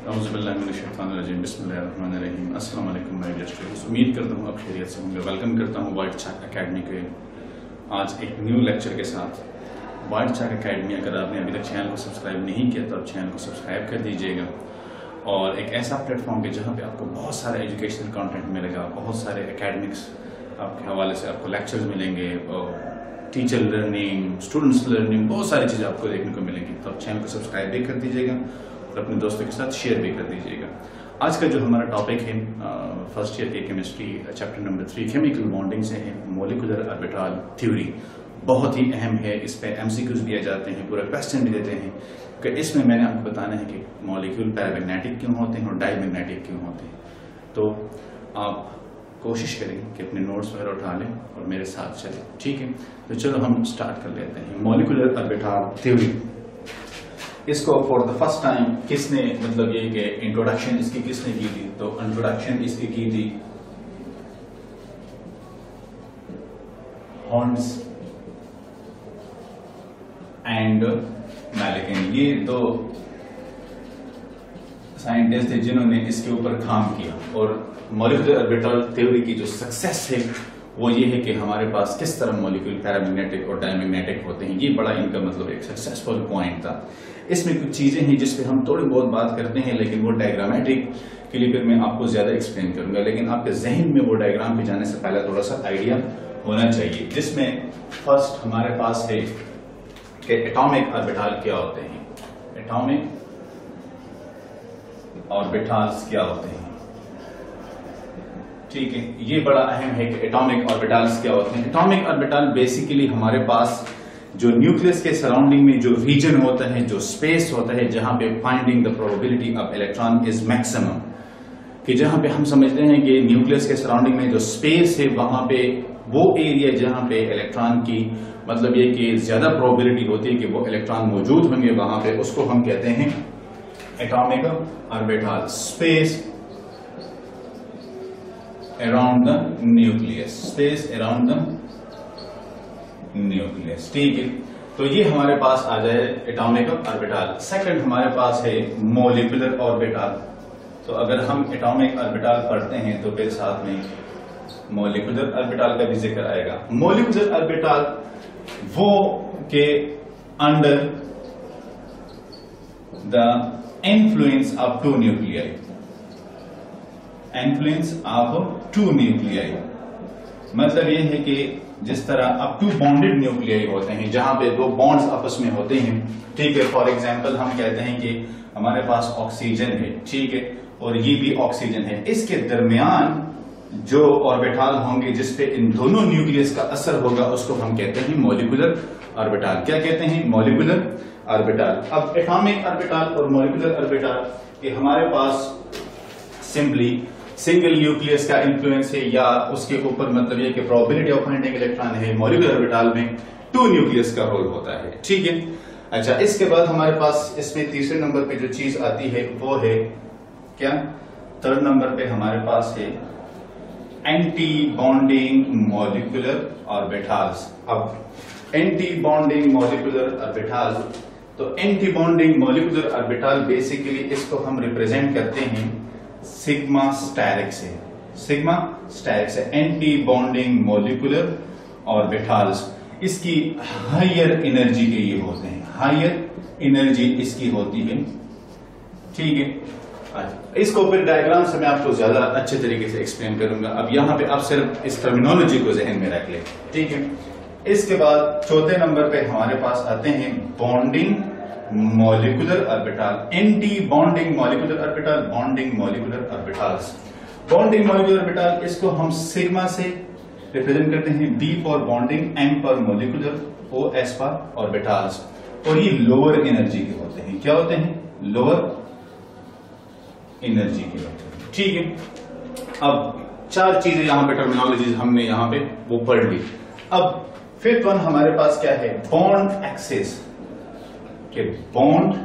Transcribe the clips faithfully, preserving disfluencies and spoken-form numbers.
बिस्मिल्लाहिर्रहमानिर्रहीम। अस्सलाम वालेकुम माय डियर स्टूडेंट्स, उम्मीद करता हूँ आप खैरियत से होंगे। वेलकम करता हूँ वाइट चाक एकेडमी के आज एक न्यू लेक्चर के साथ। वाइट चाक एकेडमी, अगर आपने अभी तक चैनल को सब्सक्राइब नहीं किया तो आप चैनल को सब्सक्राइब कर दीजिएगा। और एक ऐसा प्लेटफॉर्म है जहाँ पे आपको बहुत सारा एजुकेशनल कंटेंट मिलेगा, बहुत सारे एकेडमिक्स आपके हवाले से आपको लेक्चर्स मिलेंगे, टीचर लर्निंग, स्टूडेंट्स लर्निंग, बहुत सारी चीज़ें आपको देखने को मिलेंगी। तो आप चैनल को सब्सक्राइब भी कर दीजिएगा और अपने दोस्तों के साथ शेयर भी कर दीजिएगा। आज का जो हमारा टॉपिक है फर्स्ट ईयर की chemistry chapter number three chemical bonding से है, मॉलिक्यूलर ऑर्बिटल थ्योरी। बहुत ही अहम है, इस पे एमसीक्यूज दिए जाते हैं, पूरा क्वेश्चन भी देते हैं कि इसमें मैंने आपको बताना है कि मॉलिक्यूल पैरामैग्नेटिक क्यों होते हैं और डायमैग्नेटिक क्यों होते हैं। तो आप कोशिश करें कि अपने नोट्स वगैरह उठा लें और मेरे साथ चलें, ठीक है। तो चलो हम स्टार्ट कर लेते हैं। मॉलिक्यूलर ऑर्बिटल थ्योरी, इसको फॉर द फर्स्ट टाइम किसने, मतलब ये कि इंट्रोडक्शन इसकी किसने की थी? तो इंट्रोडक्शन इसकी की थी हॉर्न्स एंड मैलिकन। ये दो साइंटिस्ट थे जिन्होंने इसके ऊपर काम किया। और मॉलिक्यूलर ऑर्बिटल थ्योरी की जो सक्सेस है वो ये है कि हमारे पास किस तरह मॉलिक्यूल पैरामैग्नेटिक और डायमैग्नेटिक होते हैं। ये बड़ा इनका मतलब एक सक्सेसफुल पॉइंट था। इसमें कुछ चीजें हैं जिस पे हम थोड़ी बहुत बात करते हैं, लेकिन वो डायग्रामेटिक के लिए फिर मैं आपको ज्यादा एक्सप्लेन करूंगा। लेकिन आपके जहन में वो डायग्राम पे जाने से पहले थोड़ा सा आइडिया होना चाहिए, जिसमें फर्स्ट हमारे पास है कि एटॉमिक ऑर्बिटल क्या होते हैं। एटॉमिक ऑर्बिटल्स क्या होते हैं, ठीक है। ये बड़ा अहम है कि एटॉमिक ऑर्बिटल्स क्या होते हैं। एटॉमिक ऑर्बिटल बेसिकली हमारे पास जो न्यूक्लियस के सराउंडिंग में जो रीजन होता है, जो स्पेस होता है, जहां पे finding the probability of electron is maximum, कि जहां पे हम समझते हैं कि न्यूक्लियस के सराउंडिंग में जो स्पेस है वहां पे वो एरिया जहां पे इलेक्ट्रॉन की मतलब ये कि ज्यादा प्रोबेबिलिटी होती है कि वो इलेक्ट्रॉन मौजूद होंगे, वहां पे उसको हम कहते हैं atomic orbital. Space around the nucleus, space around the nucleus, ठीक है। तो ये हमारे पास आ जाए एटॉमिक ऑर्बिटल। सेकंड हमारे पास है मॉलिक्यूलर ऑर्बिटल। तो अगर हम एटॉमिक ऑर्बिटल पढ़ते हैं तो फिर साथ में मॉलिक्यूलर ऑर्बिटल का भी जिक्र आएगा। मॉलिक्यूलर ऑर्बिटल वो के under the influence of two nuclei, influence of two nuclei, मतलब ये है कि जिस तरह अब टू बॉन्डेड न्यूक्लियाई होते हैं जहां पे दो बॉन्ड्स आपस में होते हैं, ठीक है। फॉर एग्जांपल हम कहते हैं कि हमारे पास ऑक्सीजन है, ठीक है, और ये भी ऑक्सीजन है। इसके दरमियान जो ऑर्बिटल होंगे जिसपे इन दोनों न्यूक्लियस का असर होगा उसको हम कहते हैं मॉलिक्यूलर ऑर्बिटल। क्या कहते हैं? Molecular orbital. अब एटॉमिक ऑर्बिटल और मॉलिक्यूलर ऑर्बिटल के हमारे पास सिंपली सिंगल न्यूक्लियस का इंफ्लुएंस है या उसके ऊपर मतलब ये कि प्रोबेबिलिटी ऑफ फाइंडिंग इलेक्ट्रॉन है। मॉलिक्यूलर ऑर्बिटल में टू न्यूक्लियस का रोल होता है, ठीक है। अच्छा, इसके बाद हमारे पास इसमें तीसरे नंबर पे जो चीज आती है वो है क्या? थर्ड नंबर पे हमारे पास है एंटी बॉन्डिंग मॉलिक्यूलर ऑर्बिटल्स। अब एंटी बॉन्डिंग मॉलिक्यूलर ऑर्बिटल, तो anti bonding molecular orbital basically इसको हम रिप्रेजेंट करते हैं सिग्मा स्टेरिक से। सिग्मा स्टेरिक से एंटी बॉन्डिंग मॉलिक्यूलर ऑर्बिटल्स, इसकी हायर एनर्जी के ये होते हैं, हायर एनर्जी इसकी होती है, ठीक है। इसको फिर डायग्राम से मैं आपको ज्यादा अच्छे तरीके से एक्सप्लेन करूंगा। अब यहां पे आप सिर्फ इस टर्मिनोलॉजी को जहन में रख लें, ठीक है। इसके बाद चौथे नंबर पे हमारे पास आते हैं bonding molecular orbital, anti bonding molecular orbital, bonding molecular orbitals. Bonding molecular orbital इसको हम सिग्मा से रिप्रेजेंट करते हैं, B for bonding, M for molecular, O S for orbitals. और ये लोअर एनर्जी के होते हैं। क्या होते हैं? लोअर एनर्जी के होते हैं, ठीक है। अब चार चीजें यहां पे टर्मिनोलॉजी हमने यहां पे वो पढ़ ली। अब फिफ्थ वन हमारे पास क्या है? बॉन्ड एक्सिस के बॉन्ड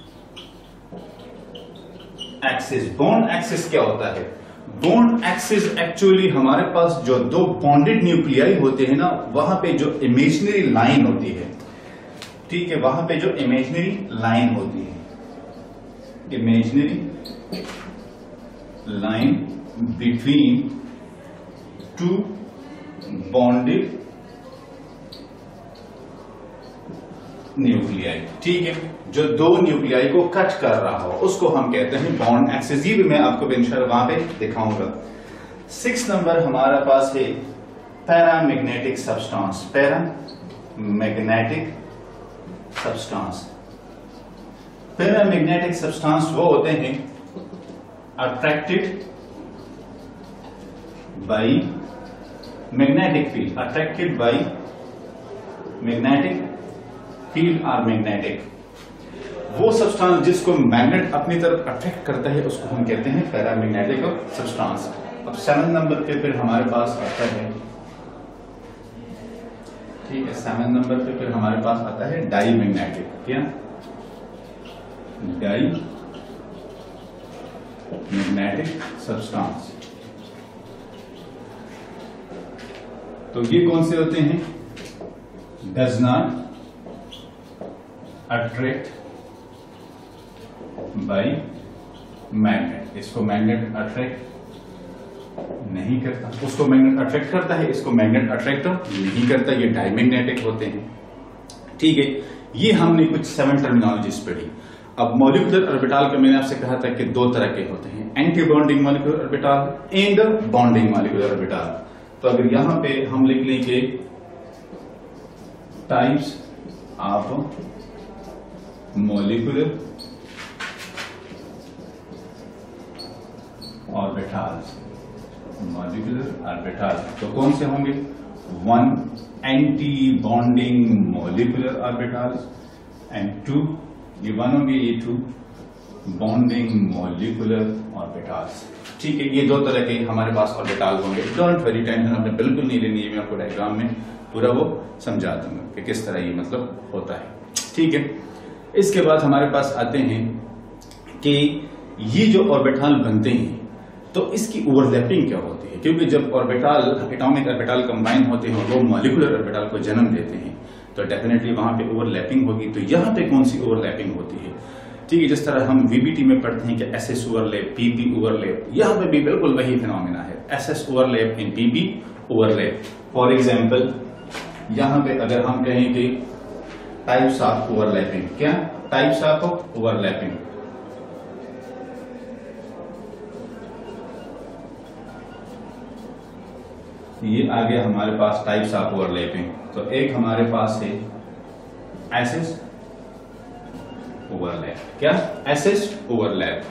एक्सिस। बॉन्ड एक्सिस क्या होता है? बॉन्ड एक्सिस एक्चुअली हमारे पास जो दो बॉन्डेड न्यूक्लियाई होते हैं ना, वहां पे जो इमेजिनरी लाइन होती है, ठीक है, वहां पे जो इमेजिनरी लाइन होती है imaginary line between two bonded nuclei. ठीक है, जो दो न्यूक्लियाई को कट कर रहा हो उसको हम कहते हैं बॉन्ड एक्सिस। ये भी मैं आपको इंशाल्लाह वहां पे दिखाऊंगा। सिक्स नंबर हमारा पास है paramagnetic substance. Paramagnetic substance paramagnetic substance वो होते हैं attracted by magnetic field, attracted by magnetic field और मैग्नेटिक। वो सब्सटेंस जिसको मैग्नेट अपनी तरफ अट्रैक्ट करता है उसको हम कहते हैं पैरामैग्नेटिक सब्सटेंस। अब सेवन नंबर पे फिर हमारे पास आता है, ठीक है, सेवन नंबर पे फिर हमारे पास आता है डाईमैग्नेटिक। क्या? Diamagnetic substance. तो ये कौन से होते हैं? Does not attract by magnet. इसको मैग्नेट अट्रैक्ट नहीं करता, उसको मैग्नेट अट्रैक्ट करता है, इसको मैग्नेट अट्रैक्ट नहीं करता। ये डाईमैग्नेटिक होते हैं। ठीक है, ये हमने कुछ सेवन टर्मिनोलॉजीज पढ़ी। अब मॉलिक्यूलर ऑर्बिटल का मैंने आपसे कहा था कि दो तरह के होते हैं, anti bonding molecular orbital and bonding molecular orbital. तो अगर यहां पे हम लिख लेंगे types of molecular orbitals, molecular orbital तो कौन से होंगे? One anti bonding molecular orbitals and two, ये वन होंगे, ये टू बॉन्डिंग मॉलिक्यूलर ऑर्बिटल्स। ठीक है, ये दो तरह के हमारे पास ऑर्बिटल्स होंगे। डोंट वेरी टेंशन आपने बिल्कुल नहीं लेनी है, मैं आपको डायग्राम में पूरा वो समझा दूंगा कि किस तरह ये मतलब होता है। ठीक है, इसके बाद हमारे पास आते हैं कि ये जो ऑर्बिटल बनते हैं तो इसकी ओवरलैपिंग क्या होती है, क्योंकि जब ऑर्बिटल एटॉमिक ऑर्बिटल कंबाइन होते हैं वो मॉलिक्यूलर ऑर्बिटल को जन्म देते हैं तो डेफिनेटली वहां पे ओवरलैपिंग होगी। तो यहाँ पे कौन सी ओवरलैपिंग होती है? ठीक है, जिस तरह हम वीबीटी में पढ़ते हैं कि S S overlap, P P overlap, यहाँ पे भी बिल्कुल वही फिनोमेना है, एस एस ओवरलैप इन पीपी ओवरलैप। फॉर एग्जाम्पल यहाँ पे अगर हम कहें कि टाइप्स ऑफ ओवरलैपिंग, क्या टाइप्स ऑफ ओवरलैपिंग, ये आ गया हमारे पास टाइप्स ऑफ ओवरलैपिंग। तो एक हमारे पास है एसेस ओवरलैप। क्या? S S overlap.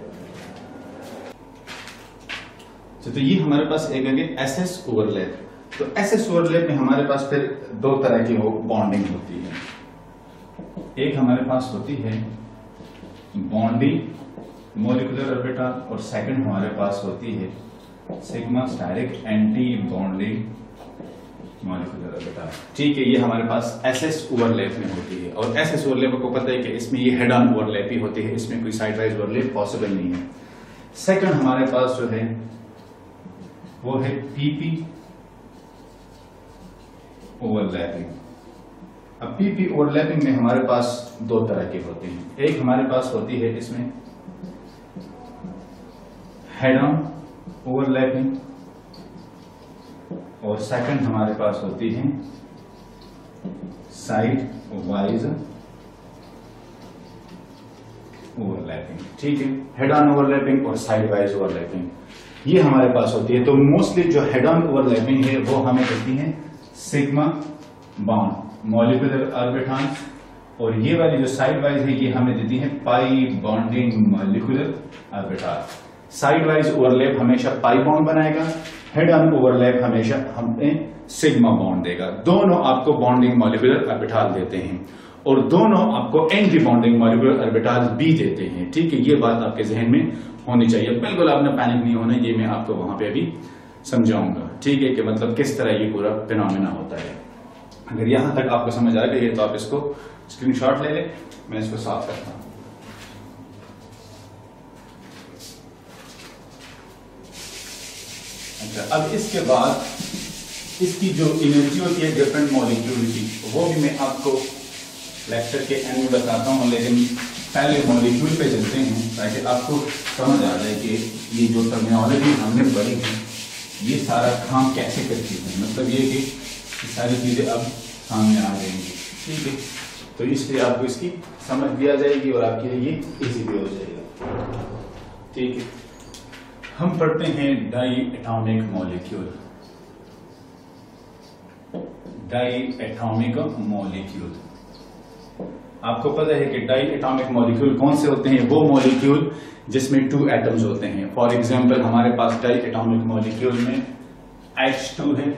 तो ये हमारे पास एक आगे एसेस ओवरलैप। तो एसेस ओवरलैप में हमारे पास फिर दो तरह की बॉन्डिंग होती है। एक हमारे पास होती है बॉन्डिंग मॉलिक्यूलर ऑर्बिटल और सेकंड हमारे पास होती है sigma asterisk anti bonding molecular orbital. ठीक है, ये हमारे पास एसएस ओवरलैप में होती है और एसएस ओवरलैप को पता है कि इसमें ये हेड ऑन ओवरलैप ही होती है, इसमें कोई साइड वाइज ओवरलैप पॉसिबल नहीं है। सेकंड हमारे पास जो है वो है पीपी ओवरलैपिंग। अब पीपी ओवरलैपिंग में हमारे पास दो तरह के होते हैं। एक हमारे पास होती है इसमें हेड ऑन ओवरलैपिंग और सेकंड हमारे पास होती है साइड वाइज ओवरलैपिंग। ठीक है, हेड ऑन ओवरलैपिंग और साइड वाइज ओवरलैपिंग ये हमारे पास होती है। तो मोस्टली जो हेड ऑन ओवरलैपिंग है वो हमें देती है सिग्मा बॉन्ड मॉलिक्यूलर ऑर्बिटल और ये वाली जो साइड वाइज है ये हमें देती है pi bonding molecular orbital. Sidewise overlap हमेशा पाई बॉन्ड बनाएगा, हेड ऑन ओवरलैप हमेशा हमें सिग्मा बॉन्ड देगा। दोनों आपको बॉन्डिंग मॉलिक्यूलर ऑर्बिटल देते हैं और दोनों आपको एंटी बॉन्डिंग मॉलिक्यूलर ऑर्बिटल भी देते हैं। ठीक है, ये बात आपके जहन में होनी चाहिए। बिल्कुल आपने पैनिक नहीं होना, ये मैं आपको वहां पे अभी समझाऊंगा। ठीक है, कि मतलब किस तरह ये पूरा फिनोमेना होता है। अगर यहां तक आपको समझ आ गई है तो आप इसको स्क्रीनशॉट ले लें, मैं इसको साफ करता हूं। अच्छा, अब इसके बाद इसकी जो एनर्जी होती है डिफरेंट मॉलिक्यूल की वो भी मैं आपको लेक्चर के एंड में बताता हूं, लेकिन पहले मॉलिक्यूल पे चलते हैं ताकि आपको समझ आ जाए कि ये जो टर्मिनोलॉजी हमने पढ़ी है ये सारा काम कैसे करती है। मतलब ये कि सारी चीजें अब सामने आ जाएंगी, ठीक है। तो इसलिए आपको इसकी समझ भी आ जाएगी और आपके लिए ये इजी भी हो जाएगा, ठीक है। हम पढ़ते हैं diatomic molecule. Diatomic molecule, आपको पता है कि डाई एटॉमिक मॉलिक्यूल कौन से होते हैं? वो मॉलिक्यूल जिसमें टू एटम्स होते हैं। फॉर एग्जांपल हमारे पास डाई एटॉमिक मॉलिक्यूल में एच टू है,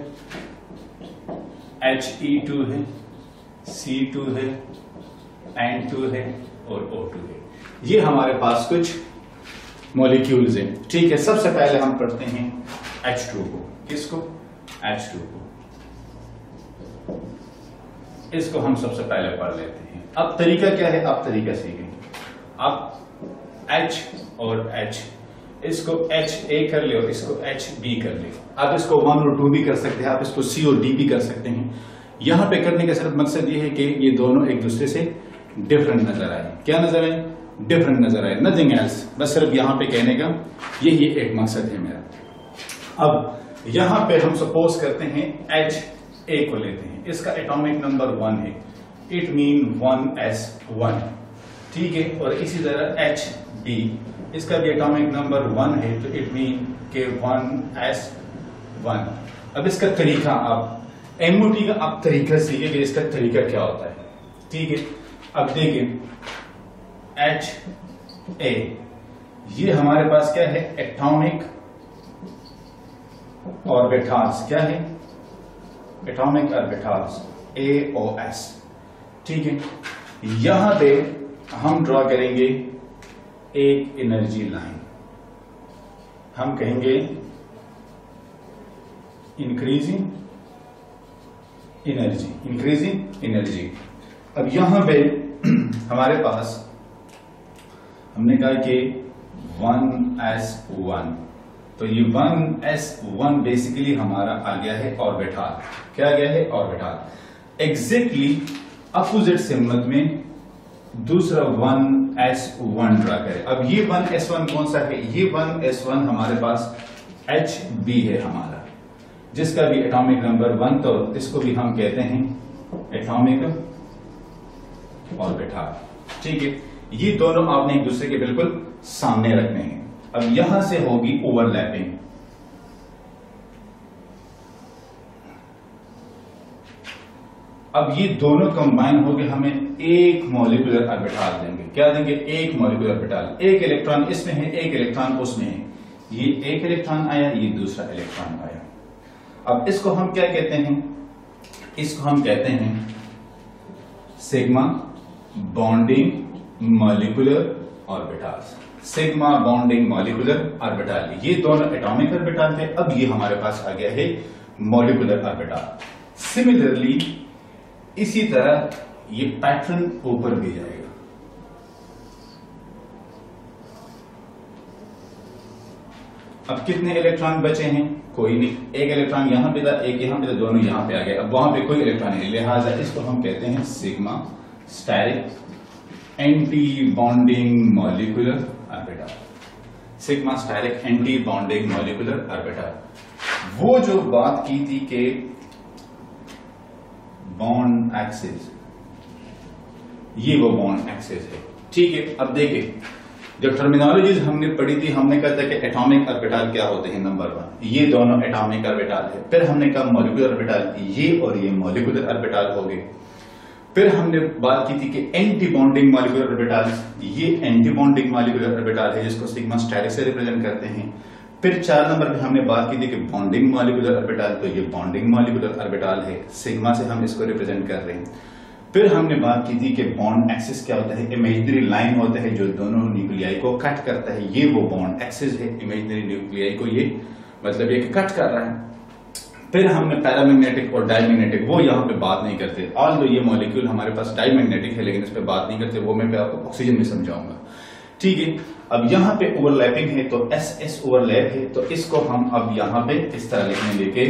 एच ई टू है, सी टू है, एन टू है और ओ टू है। ये हमारे पास कुछ मॉलिक्यूल्स हैं, ठीक है। सबसे पहले हम पढ़ते हैं एच टू को। किसको? एच टू को। इसको हम सबसे पहले पढ़ लेते हैं। अब तरीका क्या है? अब तरीका सीखेंगे। अब H और H, इसको H A कर ले और इसको H B कर ले। आप इसको वन और टू भी कर सकते हैं, आप इसको C और D भी कर सकते हैं। यहां पे करने का सिर्फ मकसद ये है कि ये दोनों एक दूसरे से डिफरेंट नजर आए। क्या नजर आए? डिफरेंट नजर आए, नथिंग एल्स। बस सिर्फ यहां पे कहने का यही एक मकसद है मेरा। अब यहां पे हम सपोज करते हैं H A को लेते हैं, इसका एटॉमिक नंबर वन है, it mean one s one, ठीक है। और इसी तरह एच बी, इसका भी एटॉमिक नंबर वन है, तो इट मीन के वन एस वन। अब इसका तरीका, आप एमओटी का आप तरीका सीखिए कि इसका तरीका क्या होता है, ठीक है। अब देखिए एच ए, ये हमारे पास क्या है? Atomic orbitals. क्या है? Atomic orbitals, A O s, ठीक है। यहां पे हम ड्रॉ करेंगे एक एनर्जी लाइन, हम कहेंगे इंक्रीजिंग एनर्जी, इंक्रीजिंग एनर्जी। अब यहां पे हमारे पास हमने कहा कि वन एस वन, तो ये वन एस वन बेसिकली हमारा आ गया है ऑर्बिटल। क्या आ गया है? ऑर्बिटल। एग्जैक्टली अपोजिट सिम्बल में दूसरा वन एस वन ड्रा करें। अब ये वन एस वन कौन सा है? ये वन एस वन हमारे पास एच बी है हमारा, जिसका भी एटॉमिक नंबर वन, तो इसको भी हम कहते हैं एटॉमिक ऑर्बिटल, ठीक है। ये दोनों आपने एक दूसरे के बिल्कुल सामने रखने हैं। अब यहां से होगी ओवरलैपिंग। अब ये दोनों कंबाइन होकर हमें एक मॉलिक्यूलर ऑर्बिटल देंगे। क्या देंगे? एक मॉलिक्यूलर ऑर्बिटल। एक इलेक्ट्रॉन इसमें है, एक इलेक्ट्रॉन उसमें है। ये एक इलेक्ट्रॉन आया, ये दूसरा इलेक्ट्रॉन आया। अब इसको हम क्या कहते हैं? इसको हम कहते हैं sigma bonding molecular orbitals. Sigma bonding molecular orbital, ये दोनों एटॉमिक ऑर्बिटल थे। अब ये हमारे पास आ गया है मॉलिक्यूलर ऑर्बिटल। सिमिलरली इसी तरह ये पैटर्न ऊपर भी जाएगा। अब कितने इलेक्ट्रॉन बचे हैं? कोई नहीं। एक इलेक्ट्रॉन यहां पे था, एक यहां पे था, दोनों यहां पे आ गए। अब वहां पे कोई इलेक्ट्रॉन नहीं, लिहाजा इसको हम कहते हैं sigma asterisk anti bonding molecular orbital. Sigma asterisk anti bonding molecular orbital. वो जो बात की थी कि बॉन्ड एक्सिस, ये वो बॉन्ड एक्सिस है, ठीक है। अब देखिए जो टर्मिनोलॉजीज हमने पढ़ी थी, हमने कहा था कि एटॉमिक ऑर्बिटल क्या होते हैं। नंबर वन, ये दोनों एटॉमिक ऑर्बिटल है। फिर हमने कहा मॉलिक्यूलर ऑर्बिटल, ये और ये मॉलिक्यूलर ऑर्बिटल हो गए। फिर हमने बात की थी कि एंटी बॉन्डिंग मॉलिक्यूलर ऑर्बिटल, ये एंटी बॉन्डिंग मॉलिक्यूलर ऑर्बिटल है जिसको सिग्मा स्टेरिक से रिप्रेजेंट करते हैं। फिर चार नंबर पे हमने बात की थी कि बॉन्डिंग मॉलिक्यूलर ऑर्बिटल, तो ये बॉन्डिंग मॉलिक्यूलर ऑर्बिटल है, सिग्मा से हम इसको रिप्रेजेंट कर रहे हैं। फिर हमने बात की थी कि बॉन्ड एक्सिस क्या होता है। इमेजिनरी लाइन होता है जो दोनों न्यूक्लियाई को कट करता है, ये वो बॉन्ड एक्सिस है। इमेजिनरी न्यूक्लियाई को ये मतलब ये कट कर रहा है। फिर हमने पैरामैग्नेटिक और डायमैग्नेटिक, वो यहाँ पे बात नहीं करते। ऑल दो ये मॉलिक्यूल हमारे पास डायमैग्नेटिक है लेकिन इस पे बात नहीं करते, वो मैं आपको ऑक्सीजन में समझाऊंगा, ठीक है। अब यहाँ पे ओवरलैपिंग है तो एस एस ओवरलैप है, तो इसको हम अब यहाँ पे इस तरह लिखने लेके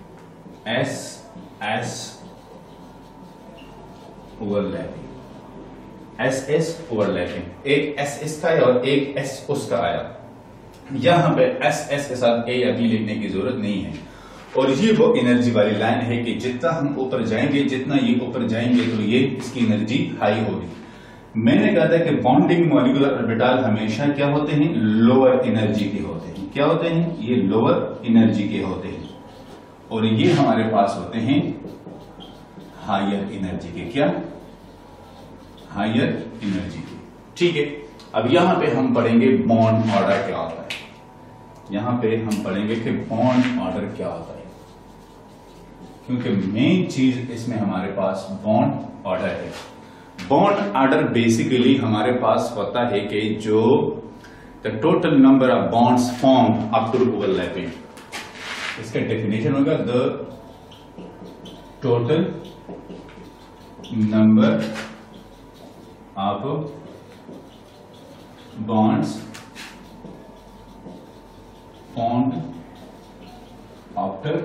s s overlapping, s s overlapping, एक एस एस का और एक एस उसका आया। यहां पे एस एस के साथ ए या बी लिखने की जरूरत नहीं है। और ये वो एनर्जी वाली लाइन है कि जितना हम ऊपर जाएंगे, जितना ये ऊपर जाएंगे तो ये इसकी एनर्जी हाई होगी। मैंने कहा था कि बॉन्डिंग मॉलिक्यूलर ऑर्बिटल हमेशा क्या होते हैं, लोअर एनर्जी के होते हैं। क्या होते हैं, ये लोअर एनर्जी के होते हैं। और ये हमारे पास होते हैं हायर एनर्जी के। क्या, हायर एनर्जी के। ठीक है, अब यहां पे हम पढ़ेंगे बॉन्ड ऑर्डर क्या होता है। यहां पे हम पढ़ेंगे कि बॉन्ड ऑर्डर क्या होता है, क्योंकि मेन चीज इसमें हमारे पास बॉन्ड ऑर्डर है। बॉन्ड ऑर्डर बेसिकली हमारे पास होता है कि जो the total number of bonds form after overlapping, इसका डेफिनेशन होगा the total number of bonds formed after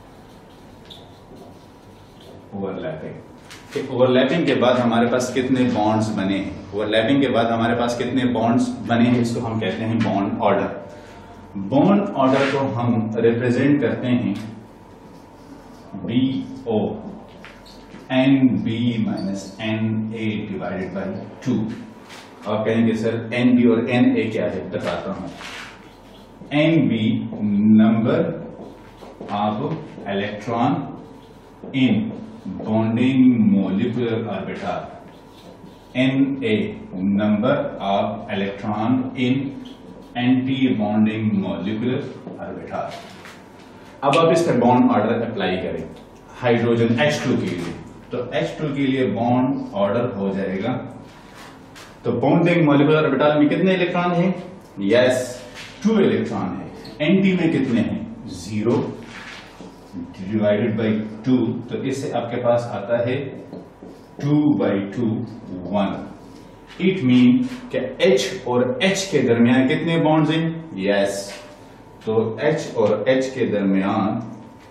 overlapping. Overlapping के बाद हमारे पास कितने बॉन्ड्स बने हैं, ओवरलैपिंग के बाद हमारे पास कितने बॉन्ड्स बने हैं, इसको हम कहते हैं बॉन्ड ऑर्डर। बॉन्ड ऑर्डर को हम रिप्रेजेंट करते हैं B O, N B minus N A divided by two. आप कहेंगे सर एन बी और एन ए क्या है, बताता हूं। N B number of electron in bonding molecular orbital, N A number of electron in anti bonding molecular orbital. अब आप इसका बॉन्ड ऑर्डर अप्लाई करें हाइड्रोजन एच टू के लिए, तो एच टू के लिए बॉन्ड ऑर्डर हो जाएगा। तो बॉन्डिंग मॉलिक्यूलर ऑर्बिटल में कितने इलेक्ट्रॉन हैं, यस टू इलेक्ट्रॉन है। एंटी में कितने हैं, जीरो डिवाइडेड बाई टू, तो इससे आपके पास आता है two by two one. It mean कि H और H के दरमियान कितने बॉन्ड्स हैं, यस तो H और H के दरमियान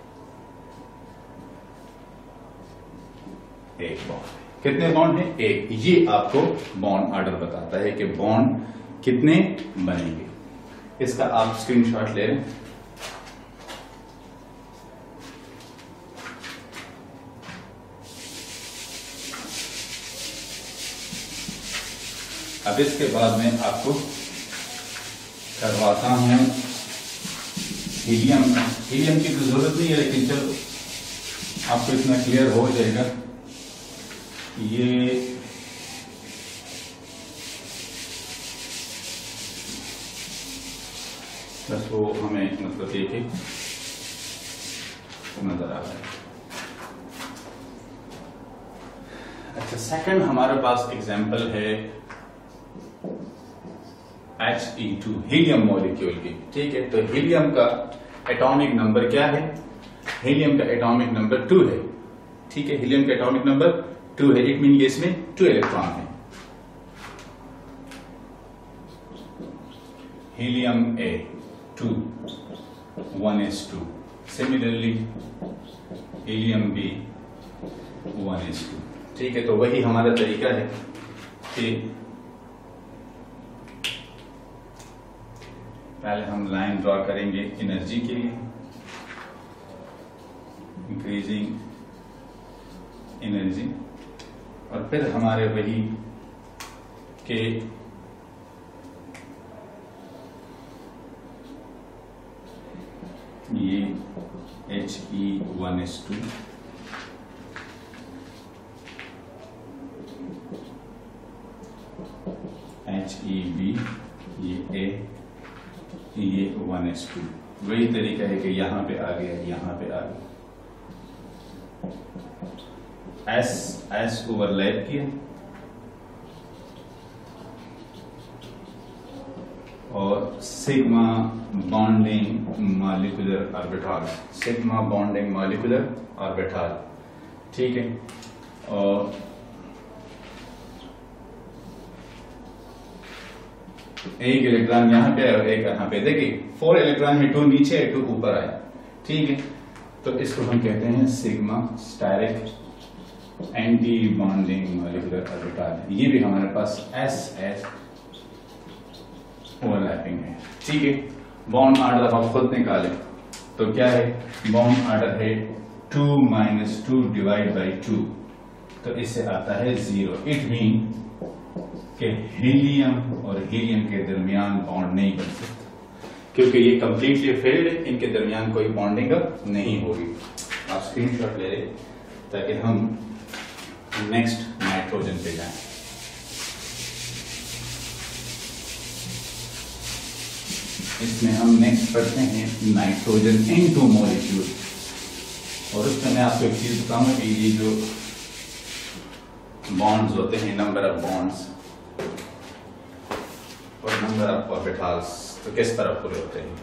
एक बॉन्ड। कितने बॉन्ड है, एक। ये आपको बॉन्ड ऑर्डर बताता है कि बॉन्ड कितने बनेंगे। इसका आप स्क्रीनशॉट ले लें। अब इसके बाद में आपको करवाता हूं हीलियम। हीलियम की तो जरूरत नहीं है, लेकिन चलो आपको इतना क्लियर हो जाएगा। ये बस वो हमें मतलब एक ही नजर आ रहा है। अच्छा, सेकंड हमारे पास एग्जांपल है H E two, helium molecule की। ठीक है, तो हीलियम का एटॉमिक नंबर क्या है, हीलियम का एटॉमिक नंबर टू है। ठीक है, हीलियम का एटॉमिक नंबर टू है। इट मीन इसमें टू इलेक्ट्रॉन है। Helium A two, one s two. Similarly helium B one s two. ठीक है, तो वही हमारा तरीका है कि पहले हम लाइन ड्रॉ करेंगे एनर्जी के लिए, इंक्रीजिंग एनर्जी, और फिर हमारे वही के ये H E one s two, H E B, ये ए, ये वन एस टू। वही तरीका है कि यहां पे आ गया, यहां पे आ गया, एस एस ओवरलैप किया और sigma bonding molecular orbital, sigma bonding molecular orbital. ठीक है, और एक इलेक्ट्रॉन यहां पे और एक यहां पे। देखिए फोर इलेक्ट्रॉन है, टू नीचे है, टू ऊपर आया। ठीक है, तो इसको हम कहते हैं sigma asterisk anti bonding molecular orbital, ये भी हमारे पास एस एस ओवरलैपिंग है। ठीक है, बॉन्ड ऑर्डर आप खुद निकालें तो क्या है, बॉन्ड ऑर्डर है two minus two divide by two, तो इससे आता है जीरो। इट मीन कि हीलियम और हीलियम के दरमियान बॉन्ड नहीं बन सकता, क्योंकि ये कंप्लीटली फेल्ड है, इनके दरमियान कोई बॉन्डिंग नहीं होगी। आप स्क्रीनशॉट ले लें ताकि हम नेक्स्ट नाइट्रोजन पे जाएं। इसमें हम नेक्स्ट पढ़ते हैं नाइट्रोजन इन टू मॉलिक्यूल, और उसमें मैं आपको एक चीज बताऊंगा कि ये जो बॉन्ड्स होते हैं, नंबर ऑफ बॉन्ड्स और नंबर ऑफ ऑर्बिटल्स, तो किस तरह पूरे होते हैं।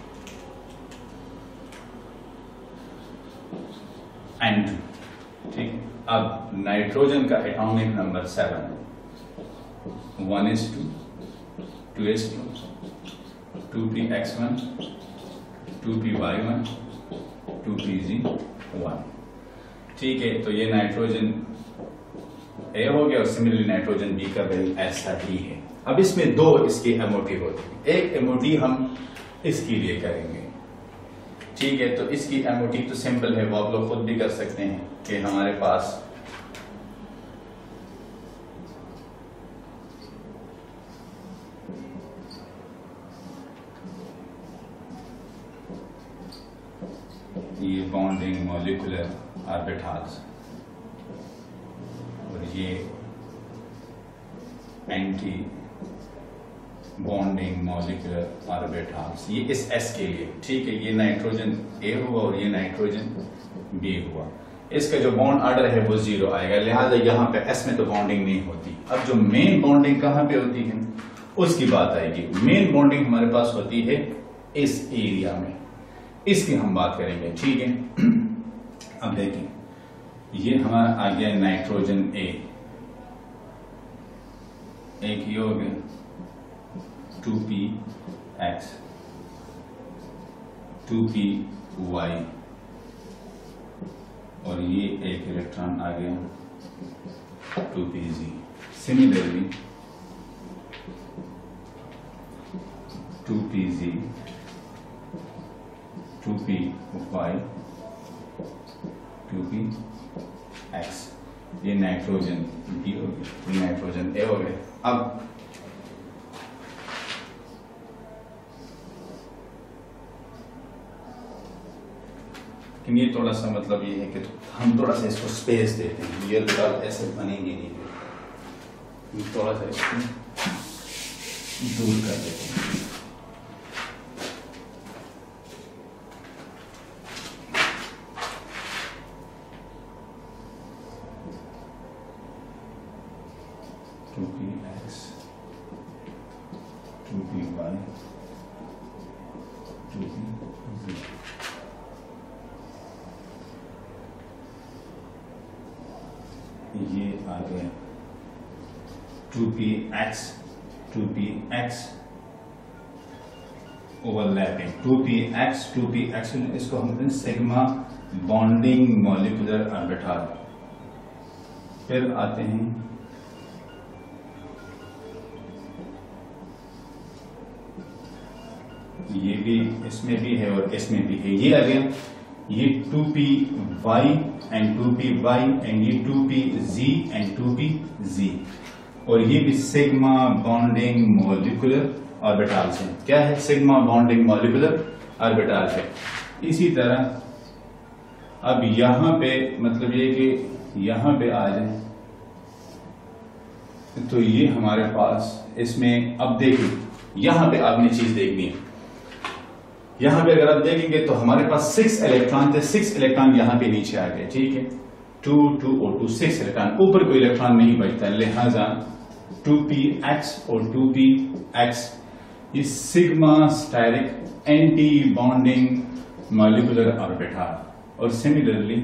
एंड ठीक, अब नाइट्रोजन का atomic number seven, one s two, two s two, two p x one, two p y one, two p z one. ठीक है, तो ये नाइट्रोजन ए हो गया और सिमिलरली नाइट्रोजन बी का वैल्यू ऐसा ही है। अब इसमें दो इसकी एमओटी होती है, एक एमओटी हम इसके लिए करेंगे। ठीक है, तो इसकी एमओटी तो सिंपल है, वो आप लोग खुद भी कर सकते हैं कि हमारे पास ये बॉन्डिंग मॉलिक्यूलर ऑर्बिटल्स और ये एंटी बॉन्डिंग मॉलिक्यूलर ऑर्बिटल्स, ये इस एस के लिए। ठीक है, ये नाइट्रोजन ए हुआ और ये नाइट्रोजन बी हुआ। इसका जो बॉन्ड ऑर्डर है वो जीरो आएगा, लिहाजा यहाँ पे एस में तो बॉन्डिंग नहीं होती। अब जो मेन बॉन्डिंग कहाँ पे होती है उसकी बात आएगी। मेन बॉन्डिंग हमारे पास होती है इस एरिया में, इसकी हम बात करेंगे। ठीक है, अब देखें, ये हमारा आ गया नाइट्रोजन ए, एक ये हो गया two p x, two p y, और ये एक इलेक्ट्रॉन आ गया two p z. Similarly two p z, two p y, two p x, ये नाइट्रोजन बी हो गया, ये नाइट्रोजन ए हो गया। अब ये थोड़ा सा मतलब ये है कि हम थोड़ा सा इसको स्पेस देते हैं, ये ऑर्बिटल ऐसे बनेंगे नहीं, थोड़ा सा इसको दूर कर देते हैं। Two p x, two p y, two p z. ये आ गया two p x, two p x overlapping, two p x, two p x, इसको हम सिग्मा बॉन्डिंग मॉलिक्यूलर ऑर्बिटल। फिर आते हैं ये भी, इसमें भी है और इसमें भी है। ये आ गया ये two p y and two p y and ये two p z and two p z, और ये भी सिग्मा बॉन्डिंग मॉलिक्यूलर ऑर्बिटल्स हैं। क्या है? सिग्मा बॉन्डिंग मॉलिक्यूलर ऑर्बिटल है। इसी तरह अब यहां पे मतलब ये कि यहां पे आ जाए तो ये हमारे पास इसमें, अब देखिए यहां पे आपने चीज देखनी है, यहां पे अगर आप देखेंगे तो हमारे पास सिक्स इलेक्ट्रॉन थे, सिक्स इलेक्ट्रॉन यहां पे नीचे आ गए। ठीक है, टू टू और टू, सिक्स इलेक्ट्रॉन, ऊपर कोई इलेक्ट्रॉन नहीं बचता, लिहाजा टू पी एक्स और टू पी एक्स ये sigma asterisk anti bonding molecular orbital. और सिमिलरली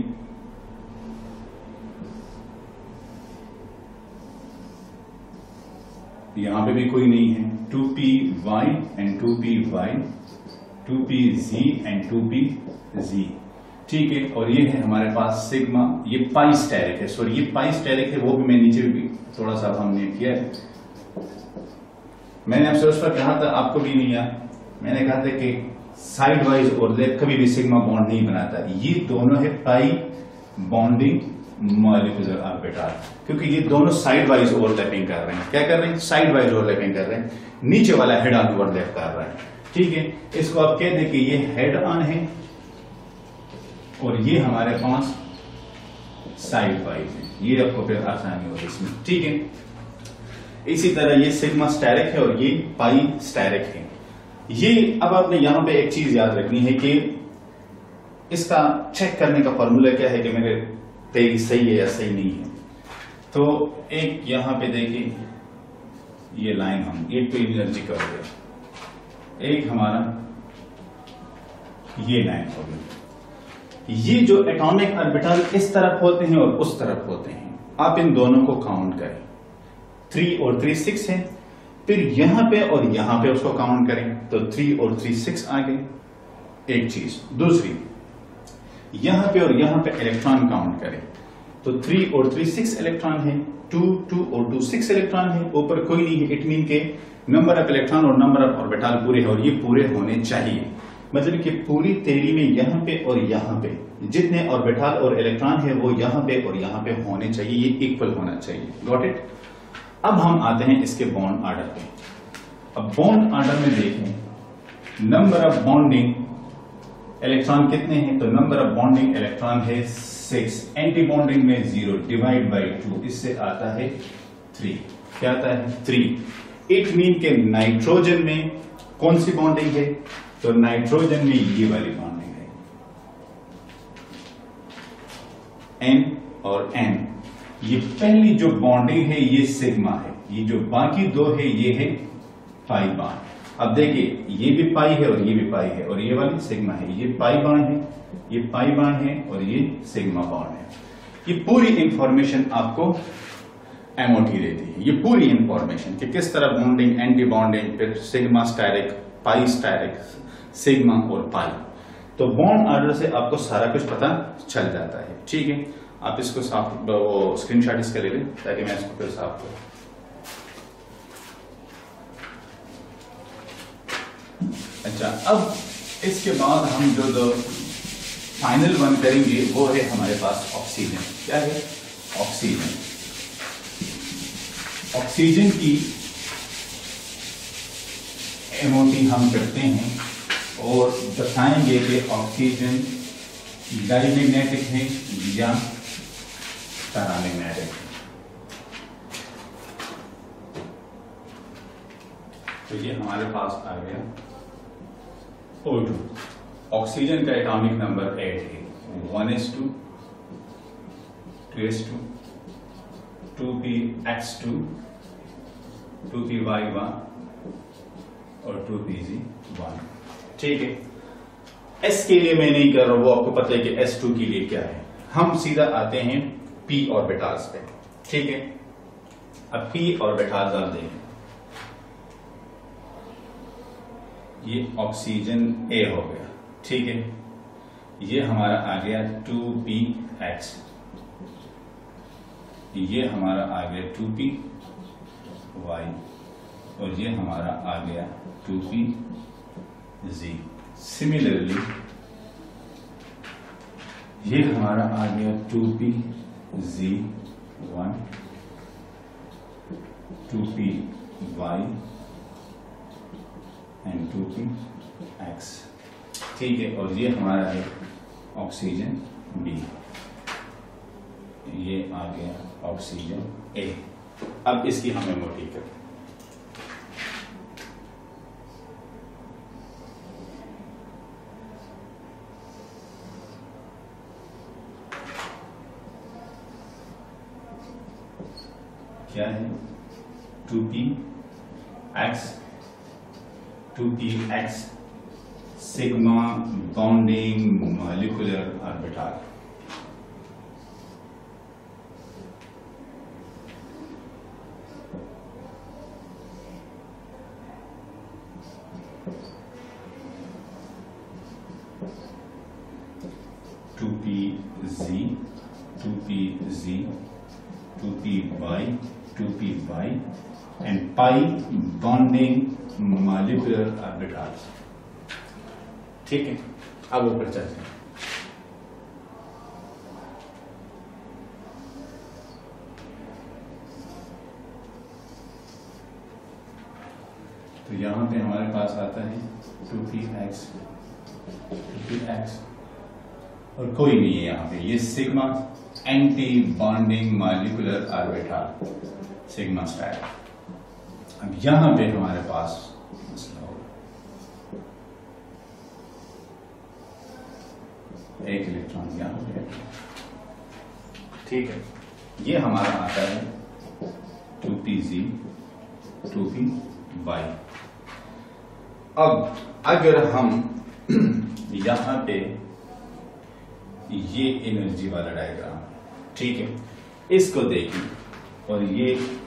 यहां पे भी कोई नहीं है, two p y and two p y, two p z and two p z. ठीक है। और ये है हमारे पास सिग्मा, ये पाई स्टेरिक है, सॉरी ये पाई स्टेरिक है, वो भी मैं नीचे भी थोड़ा सा हमने किया है। मैंने आपसे उस पर कहा था, आपको भी नहीं आया, मैंने कहा था कि साइड वाइज ओवरलैप कभी भी सिग्मा बॉन्ड नहीं बनाता। ये दोनों है पाई बॉन्डिंग मॉलिक्यूलर ऑर्बिटल, क्योंकि ये दोनों साइड वाइज ओवरलैपिंग कर रहे हैं। क्या कर रहे हैं? साइड वाइज ओवरलैपिंग कर रहे हैं। नीचे वाला हेड ऑन ओवरलैप कर रहा है, ठीक है। इसको आप कह दें कि ये हेड ऑन है और ये हमारे पास साइड वाइज है। ये आपको फिर आसानी होगी इसमें, ठीक है। इसी तरह ये सिग्मा स्टेरिक है और ये पाई स्टेरिक है। ये अब आपने यहां पे एक चीज याद रखनी है कि इसका चेक करने का फॉर्मूला क्या है कि मेरे पेज सही है या सही नहीं है। तो एक यहां पे देखिए, ये लाइन हम एक तो एनर्जी कर गया, एक हमारा ये लाइन हो गई। ये जो एटॉमिक ऑर्बिटल इस तरफ होते हैं और उस तरफ होते हैं, आप इन दोनों को काउंट करें। थ्री और थ्री सिक्स है, फिर यहां पे और यहां पे उसको काउंट करें तो थ्री और थ्री सिक्स आ गए। एक चीज। दूसरी, यहां पे और यहां पे इलेक्ट्रॉन काउंट करें तो थ्री और थ्री सिक्स इलेक्ट्रॉन है, टू टू और टू सिक्स इलेक्ट्रॉन है, ऊपर कोई नहीं है। इट मीन के नंबर ऑफ इलेक्ट्रॉन और नंबर ऑफ ऑर्बिटल पूरे हैं और ये पूरे होने चाहिए। मतलब कि पूरी थ्योरी में यहां पे और यहां पे जितने ऑर्बिटल और इलेक्ट्रॉन है वो यहां पे और यहां पे होने चाहिए, ये इक्वल होना चाहिए। Got it. अब हम आते हैं इसके बॉन्ड ऑर्डर पे। अब बॉन्ड ऑर्डर में देखें, नंबर ऑफ बॉन्डिंग इलेक्ट्रॉन कितने हैं? तो नंबर ऑफ बॉन्डिंग इलेक्ट्रॉन है सिक्स, एंटी बॉन्डिंग में जीरो, डिवाइड बाई टू, इससे आता है थ्री। क्या आता है? थ्री। इट मीन के नाइट्रोजन में कौन सी बॉन्डिंग है? तो नाइट्रोजन में ये वाली बॉन्डिंग है, एन और एन। ये पहली जो बॉन्डिंग है ये सिग्मा है, ये जो बाकी दो है ये है पाई बॉन्ड। अब देखिए, ये भी पाई है और ये भी पाई है और ये वाली सिग्मा है। ये पाई बॉन्ड है, ये पाई बॉन्ड है और ये सिग्मा बॉन्ड है। ये पूरी इंफॉर्मेशन आपको एमओटी देती है, ये पूरी इंफॉर्मेशन कि किस तरह बॉन्डिंग, एंटी बॉन्डिंग, फिर sigma asterisk, pi asterisk, sigma और पाई। तो बॉन्ड ऑर्डर से आपको सारा कुछ पता चल जाता है, ठीक है। आप इसको साफ वो स्क्रीनशॉट इसका ले लें ताकि मैं इसको फिर साफ करूं। अच्छा, अब इसके बाद हम जो दो फाइनल वन करेंगे वो है हमारे पास ऑक्सीजन। क्या है? ऑक्सीजन। ऑक्सीजन की एमओटी हम करते हैं और बताएंगे कि ऑक्सीजन डायमैग्नेटिक है या पैरामैग्नेटिक है। तो ये हमारे पास आ गया ओ टू। ऑक्सीजन का एटॉमिक नंबर एट है, one s two, two s two, two p x two, two p y one और टू पी जी वन, ठीक है। एस के लिए मैं नहीं कर रहा, वो आपको पता है कि एस टू के लिए क्या है। हम सीधा आते हैं पी ऑर्बिटल्स पे, ठीक है। अब पी ऑर्बिटल्स आप देखें, ये ऑक्सीजन ए हो गया, ठीक है। ये हमारा आ गया टू पी एक्स, ये हमारा आ गया टू पी वाई और ये हमारा आ गया टू पी जी। सिमिलरली ये हमारा आ गया two p z one, two p y and two p x, ठीक है। और ये हमारा है ऑक्सीजन बी, ये आ गया ऑक्सीजन ए। अब इसकी हमें मोटी करें। क्या है? Two p x, two p x sigma bonding molecular orbital. Two two p z, two p y, two p y and pi bonding molecular orbitals. ठीक है, अब ऊपर चलते हैं। तो यहां पे हमारे पास आता है two p x, two p x और कोई नहीं है यहां पे, ये sigma anti bonding molecular orbital sigma star. अब यहां पे हमारे पास मसला होगा, एक इलेक्ट्रॉन यहां पे, ठीक है, ये हमारा आता है two p z, two p y. अब अगर हम यहां पे ये एनर्जी वाला डायग्राम, ठीक है, इसको देखिए और ये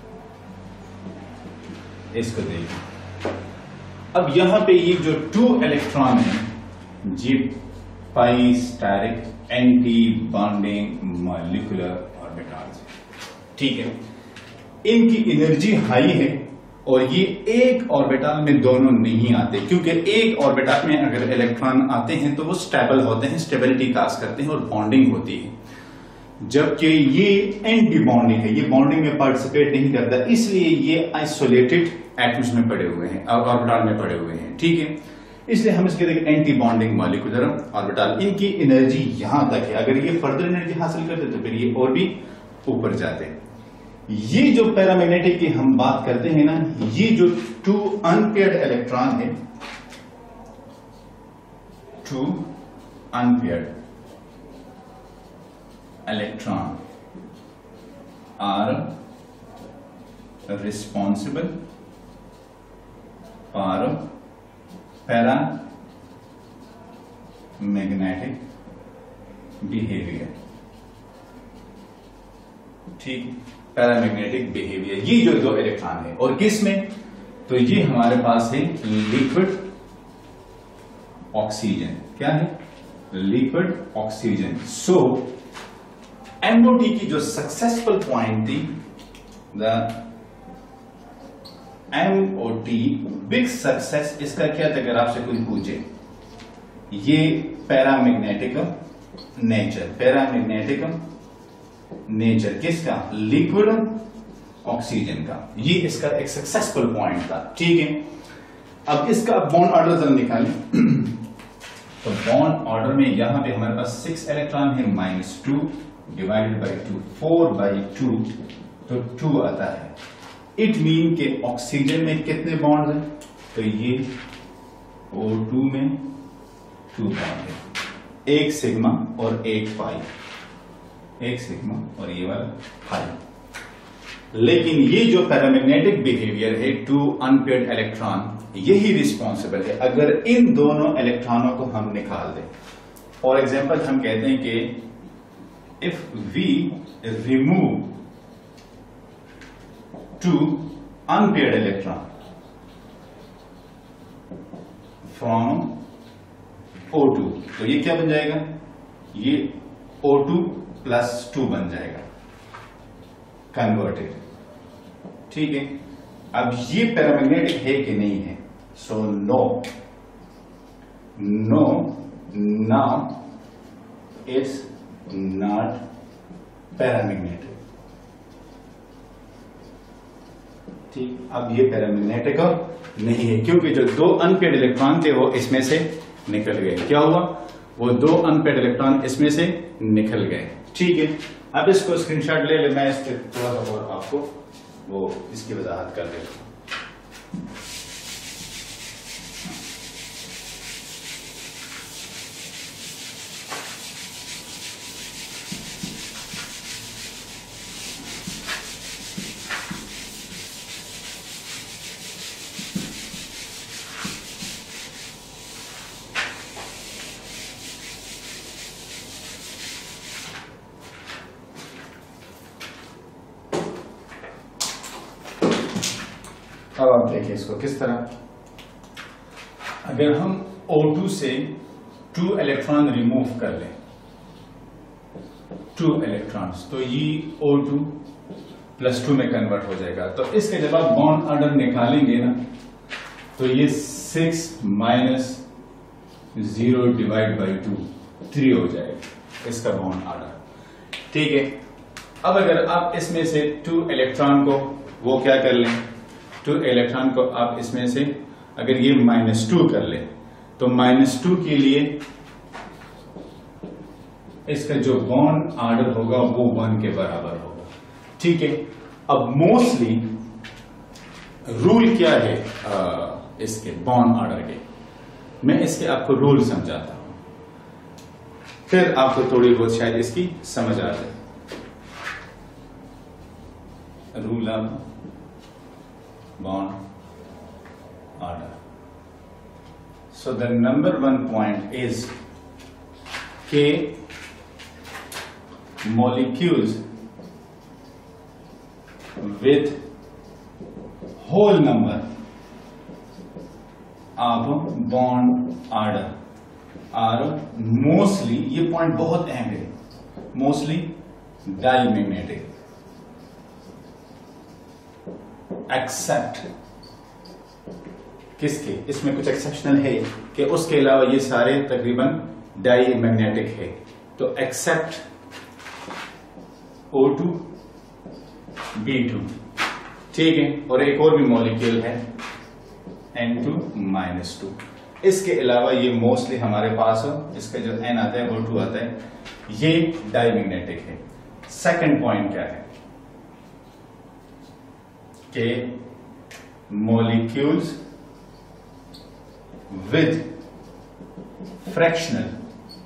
इसको देखिए। अब यहां पे ये जो टू इलेक्ट्रॉन है z pi asterisk anti bonding molecular orbitals, ठीक है, इनकी एनर्जी हाई है और ये एक ऑर्बिटल में दोनों नहीं आते, क्योंकि एक ऑर्बिटल में अगर इलेक्ट्रॉन आते हैं तो वो स्टेबल होते हैं, स्टेबिलिटी काज करते हैं और बॉन्डिंग होती है, जबकि ये एंटी बॉन्डिंग है, ये बॉन्डिंग में पार्टिसिपेट नहीं करता, इसलिए ये आइसोलेटेड एटम्स में पड़े हुए हैं, ऑर्बिटल में पड़े हुए हैं, ठीक है। इसलिए हम इसके देखिए एंटी बॉन्डिंग मॉलिक्यूलर ऑर्बिटल, इनकी एनर्जी यहां तक है, अगर ये फर्दर एनर्जी हासिल करते तो फिर ये और भी ऊपर जाते हैं। ये जो पैरामैग्नेटिक की हम बात करते हैं ना, ये जो टू अनपेयर्ड इलेक्ट्रॉन है, two unpaired electron are responsible for paramagnetic behaviour, ठीक, पैरामैग्नेटिक बिहेवियर। ये जो दो इलेक्ट्रॉन है और किस में, तो ये हमारे पास है लिक्विड ऑक्सीजन, क्या है, लिक्विड ऑक्सीजन। सो एमओटी की जो सक्सेसफुल पॉइंट थी, द एमओटी बिग सक्सेस, इसका क्या था, अगर आपसे कोई पूछे ये पैरामैग्नेटिक नेचर, पैरामैग्नेटिक नेचर किसका, लिक्विड ऑक्सीजन का, ये इसका एक सक्सेसफुल पॉइंट था, ठीक है। अब इसका बॉन्ड ऑर्डर जरा निकालें तो बॉन्ड ऑर्डर में यहां पे हमारे पास सिक्स इलेक्ट्रॉन है, minus two divided by two, four by two, तो टू आता है। इट मीन के ऑक्सीजन में कितने बॉन्ड हैं, तो ये ओ टू में टू बॉन्ड है, एक सिग्मा और एक पाई, एक सिग्मा और ये वाला पाई। लेकिन ये जो पैरामैग्नेटिक बिहेवियर है टू अनपेयर्ड इलेक्ट्रॉन, यही रिस्पॉन्सिबल है अगर इन दोनों इलेक्ट्रॉनों को हम निकाल दें। फॉर एग्जांपल हम कहते हैं कि if we remove two unpaired electron from O two, तो ये क्या बन जाएगा, ये ओ टू प्लस टू बन जाएगा, कन्वर्टेड, ठीक है। अब ये पैरामैग्नेटिक है कि नहीं है, so no, no, now it's not paramagnetic, ठीक। अब ये पैरामैग्नेटिक नहीं है, क्योंकि जो दो अनपेयर्ड इलेक्ट्रॉन थे वो इसमें से निकल गए, क्या हुआ, वो दो अनपेयर्ड इलेक्ट्रॉन इसमें से निकल गए, ठीक है। अब इसको स्क्रीनशॉट ले ले, मैं इसके थोड़ा सा और आपको वो इसकी वजाहत कर देता हूं। अब आप देखिए इसको किस तरह, अगर हम O टू से टू इलेक्ट्रॉन रिमूव कर लें, टू टू इलेक्ट्रॉन्स, तो ये O टू प्लस टू में कन्वर्ट हो जाएगा। तो इसके जब आप बॉन्ड ऑर्डर निकालेंगे ना, तो ये six minus zero divide by two three हो जाएगा इसका बॉन्ड ऑर्डर। ठीक है, अब अगर आप इसमें से टू इलेक्ट्रॉन को वो क्या कर लें, टू इलेक्ट्रॉन को आप इसमें से अगर ये माइनस टू कर लें, तो माइनस टू के लिए इसका जो बॉन्ड ऑर्डर होगा वो वन के बराबर होगा। ठीक है, अब मोस्टली रूल क्या है आ, इसके बॉन्ड ऑर्डर के, मैं इसके आपको रूल समझाता हूं, फिर आपको थोड़ी बहुत शायद इसकी समझ आ जाए। Rule of bond order. So the number one point is के molecules with whole number of bond order are mostly, ये पॉइंट बहुत अहम है, mostly डायमैग्नेटिक एक्सेप्ट किसके, इसमें कुछ एक्सेप्शनल है कि उसके अलावा ये सारे तकरीबन डायमैग्नेटिक है। तो except O two B two, ठीक है, और एक और भी मॉलिक्यूल है N टू माइनस टू। इसके अलावा ये मोस्टली हमारे पास हो, इसका जो N आता है वो टू आता है, ये डायमैग्नेटिक है। सेकंड पॉइंट क्या है कि molecules with fractional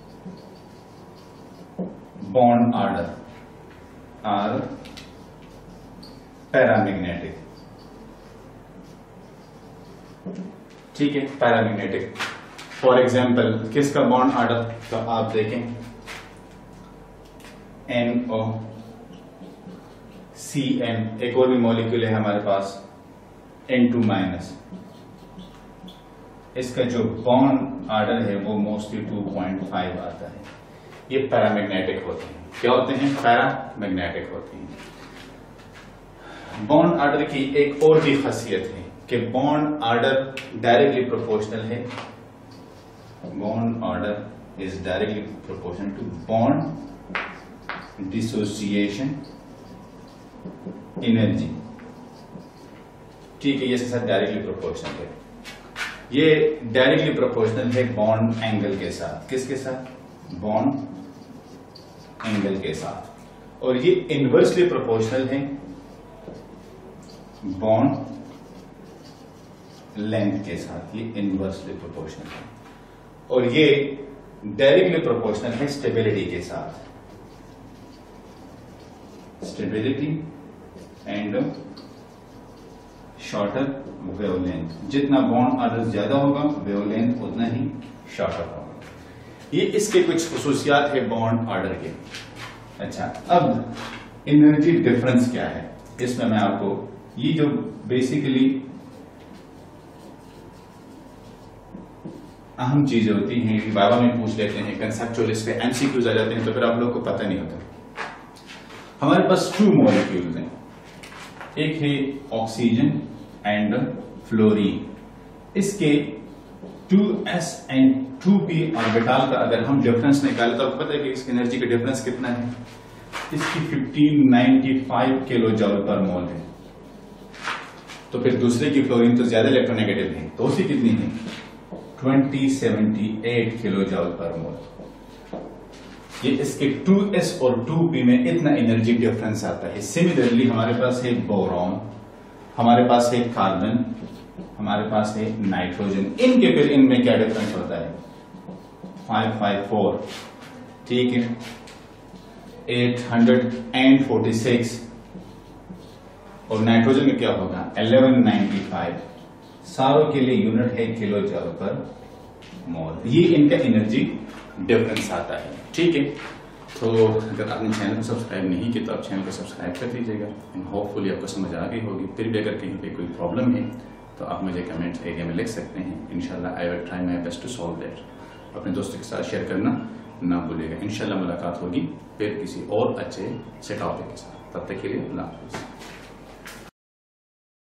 bond order are paramagnetic. ठीक है, पैरामैग्नेटिक। फॉर एग्जाम्पल किसका बॉन्ड ऑर्डर, तो आप देखें एन ओ सी एन, एक और भी मॉलिक्यूल है हमारे पास एन टू माइनस, इसका जो बॉन्ड ऑर्डर है वो मोस्टली टू पॉइंट फाइव आता है। ये पैरामैग्नेटिक होते हैं। क्या होते हैं, पैरामैग्नेटिक होते हैं। बॉन्ड ऑर्डर की एक और भी खासियत है कि बॉन्ड ऑर्डर डायरेक्टली प्रोपोर्शनल है। Bond order is directly proportional to bond dissociation energy. ठीक है, ये इसके साथ डायरेक्टली प्रोपोर्शनल है। ये डायरेक्टली प्रोपोर्शनल है बॉन्ड एंगल के साथ। किसके साथ, बॉन्ड एंगल के साथ। और ये इनवर्सली प्रोपोर्शनल है बॉन्ड लेंथ के साथ। ये इनवर्सली प्रोपोर्शनल है। और ये डायरेक्टली प्रोपोर्शनल है स्टेबिलिटी के साथ। Stability and shorter wavelength. जितना बॉन्ड ऑर्डर ज्यादा होगा वेवलेंथ उतना ही शॉर्टर होगा। ये इसके कुछ खुसूसियात है बॉन्ड ऑर्डर के। अच्छा, अब एनर्जी डिफरेंस क्या है, इसमें मैं आपको ये जो बेसिकली अहम चीजें होती हैं बाबा में पूछ लेते हैं, कंसेप्चुअल इस पे एमसीक्यूज आ जाते हैं, तो फिर आप लोगों को पता नहीं होता। हमारे पास टू मॉलिक्यूल्स हैं, एक है ऑक्सीजन एंड फ्लोरीन। इसके two s and two p orbital का अगर हम डिफरेंस निकालें तो आपको पता है कि इसकी एनर्जी का डिफरेंस कितना है। इसकी fifteen ninety five kilojoule per mole है। तो फिर दूसरे की फ्लोरीन तो ज्यादा इलेक्ट्रोनेगेटिव है, तो उसकी कितनी है, twenty seventy eight kilojoule per mole. ये इसके टू एस और टू पी में इतना एनर्जी डिफरेंस आता है। सिमिलरली हमारे पास है बोरॉन, हमारे पास है कार्बन, हमारे पास है नाइट्रोजन। इनके फिर इनमें क्या डिफरेंस होता है, फाइव फाइव फोर, ठीक है, eight hundred and forty six. और नाइट्रोजन में क्या होगा, इलेवन नाइंटी फाइव। सारों के लिए यूनिट है किलो जूल पर मोल। ये इनका एनर्जी डिफरेंस आता है। ठीक है, तो अगर आपने चैनल को सब्सक्राइब नहीं किया तो आप चैनल को सब्सक्राइब कर दीजिएगा। एंड होपफुली आपको समझ आ गई होगी। फिर भी अगर कहीं पे कोई प्रॉब्लम है तो आप मुझे कमेंट एरिया में लिख सकते हैं। इंशाल्लाह I will try my best to solve that. अपने दोस्तों के साथ शेयर करना ना भूलिएगा। इंशाल्लाह मुलाकात होगी फिर किसी और अच्छे से टॉपिक के साथ। तब तक के लिए अल्लाह हाफिज़।